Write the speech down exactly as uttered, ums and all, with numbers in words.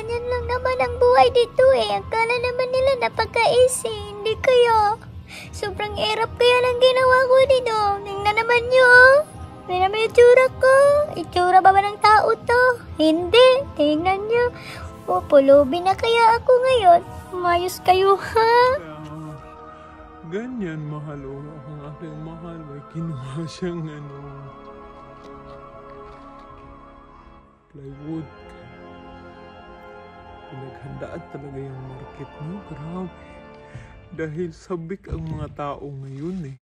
ganyan lang naman ang buhay dito eh. Akala naman nila napaka-easy, hindi kaya. Sobrang hirap kaya lang ginawa ko dito. Tingnan naman nyo oh. Tingnan naman yung itsura ko. Itsura ba ba ng tao to? Hindi. Tingnan nyo. O, pulubi na kaya ako ngayon. Umayos kayo ha. Uh, ganyan, mahal. O, ang aking mahal. May kinuha siyang ano, plywood. Pinaghandaan talaga yung market mo. Grabe. Dahil sabik ang mga tao ngayon eh.